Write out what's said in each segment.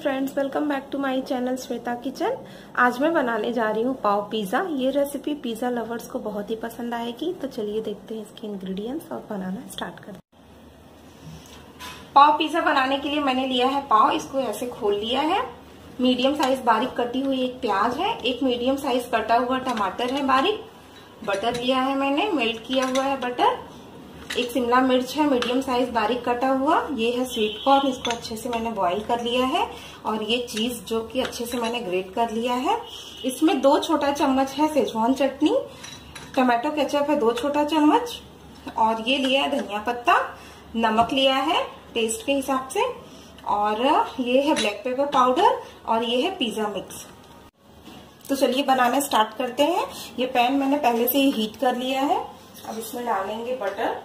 Friends, welcome back to my channel Shweta kitchen. आज मैं बनाने जा रही हूँ पाव पिज़्ज़ा। ये रेसिपी पिज़्ज़ा लवर्स को बहुत ही पसंद आएगी। तो चलिए देखते हैं इसके इंग्रेडिएंट्स और बनाना स्टार्ट करते हैं। पाव पिज़्ज़ा बनाने के लिए मैंने लिया है पाव, इसको ऐसे खोल लिया है। मीडियम साइज बारीक कटी हुई एक प्याज है, एक मीडियम साइज कटा हुआ टमाटर है बारीक, बटर लिया है मैंने, मेल्ट किया हुआ है बटर, एक शिमला मिर्च है मीडियम साइज बारीक कटा हुआ, ये है स्वीट कॉर्न, इसको अच्छे से मैंने बॉईल कर लिया है, और ये चीज जो कि अच्छे से मैंने ग्रेट कर लिया है। इसमें 2 छोटा चम्मच है सेजवान चटनी, टमाटो केचप है 2 छोटा चम्मच, और ये लिया है धनिया पत्ता, नमक लिया है टेस्ट के हिसाब से, और ये है ब्लैक पेपर पाउडर, और ये है पिज्जा मिक्स। तो चलिए बनाना स्टार्ट करते हैं। ये पैन मैंने पहले से ही हीट कर लिया है। अब इसमें डालेंगे बटर,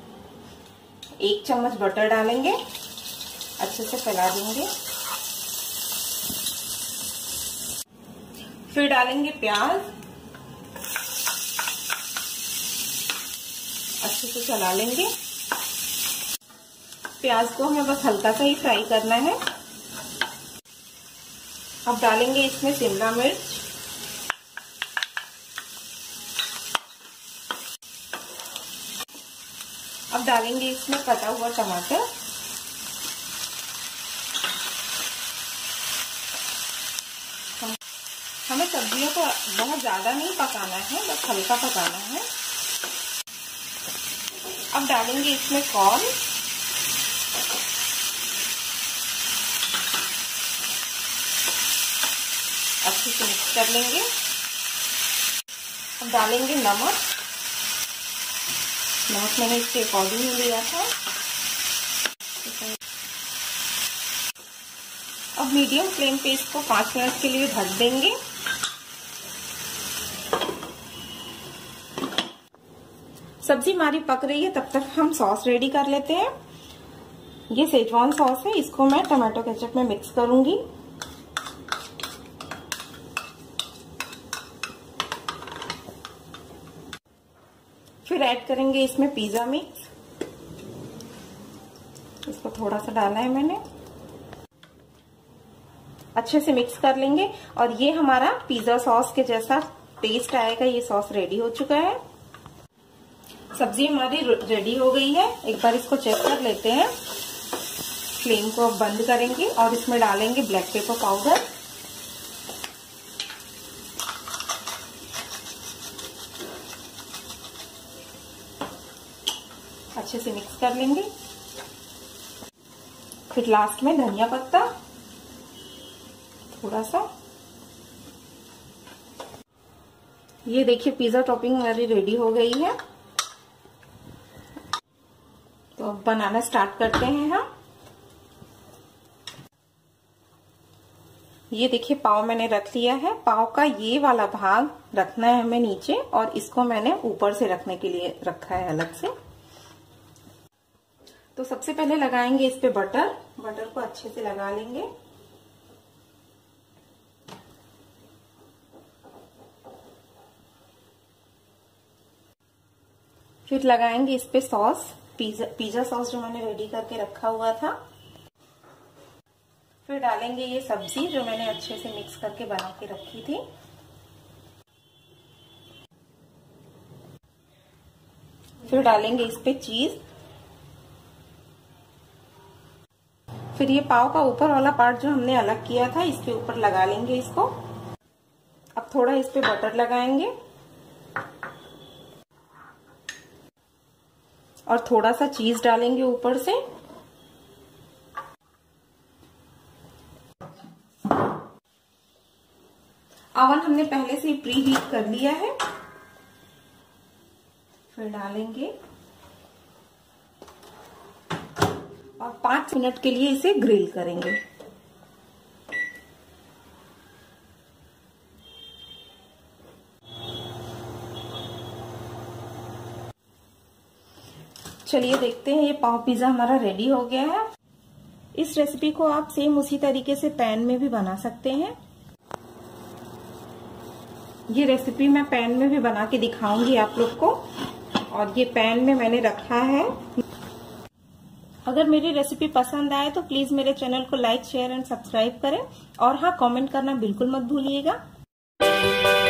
1 चम्मच बटर डालेंगे, अच्छे से फैला देंगे। फिर डालेंगे प्याज, अच्छे से चला लेंगे। प्याज को हमें बस हल्का सा ही फ्राई करना है। अब डालेंगे इसमें शिमला मिर्च, अब डालेंगे इसमें कटा हुआ टमाटर, हमें सब्जियों को बहुत ज्यादा नहीं पकाना है, बस हल्का पकाना है। अब डालेंगे इसमें कॉर्न, अच्छे से मिक्स कर लेंगे। अब डालेंगे नमक मैंने इसके अकॉर्डिंग ही लिया था। अब मीडियम फ्लेम पे इसको 5 मिनट के लिए ढक देंगे। सब्जी हमारी पक रही है, तब तक हम सॉस रेडी कर लेते हैं। ये सेजवान सॉस है, इसको मैं टमाटो केचप में मिक्स करूंगी। फिर ऐड करेंगे इसमें पिज्जा मिक्स, इसको थोड़ा सा डाला है मैंने, अच्छे से मिक्स कर लेंगे। और ये हमारा पिज्जा सॉस के जैसा टेस्ट आएगा। ये सॉस रेडी हो चुका है। सब्जी हमारी रेडी हो गई है। एक बार इसको चेक कर लेते हैं। फ्लेम को अब बंद करेंगे और इसमें डालेंगे ब्लैक पेपर पाउडर, अच्छे से मिक्स कर लेंगे। फिर लास्ट में धनिया पत्ता थोड़ा सा। ये देखिए पिज्जा टॉपिंग हमारी रेडी हो गई है। तो अब बनाना स्टार्ट करते हैं हम। ये देखिए पाव मैंने रख लिया है। पाव का ये वाला भाग रखना है हमें नीचे, और इसको मैंने ऊपर से रखने के लिए रखा है अलग से। तो सबसे पहले लगाएंगे इस पे बटर को अच्छे से लगा लेंगे। फिर लगाएंगे इस पे सॉस, पिज्जा सॉस जो मैंने रेडी करके रखा हुआ था। फिर डालेंगे ये सब्जी जो मैंने अच्छे से मिक्स करके बना के रखी थी। फिर डालेंगे इस पे चीज। फिर ये पाव का ऊपर वाला पार्ट जो हमने अलग किया था, इसके ऊपर लगा लेंगे इसको। अब थोड़ा इस पे बटर लगाएंगे और थोड़ा सा चीज डालेंगे ऊपर से। ओवन हमने पहले से ही प्री हीट कर लिया है। फिर डालेंगे और 5 मिनट के लिए इसे ग्रिल करेंगे। चलिए देखते हैं। ये पाव पिज्जा हमारा रेडी हो गया है। इस रेसिपी को आप सेम उसी तरीके से पैन में भी बना सकते हैं। ये रेसिपी मैं पैन में भी बना के दिखाऊंगी आप लोग को। और ये पैन में मैंने रखा है अगर मेरी रेसिपी पसंद आए तो प्लीज मेरे चैनल को लाइक, शेयर एंड सब्सक्राइब करें और हाँ, कमेंट करना बिल्कुल मत भूलिएगा।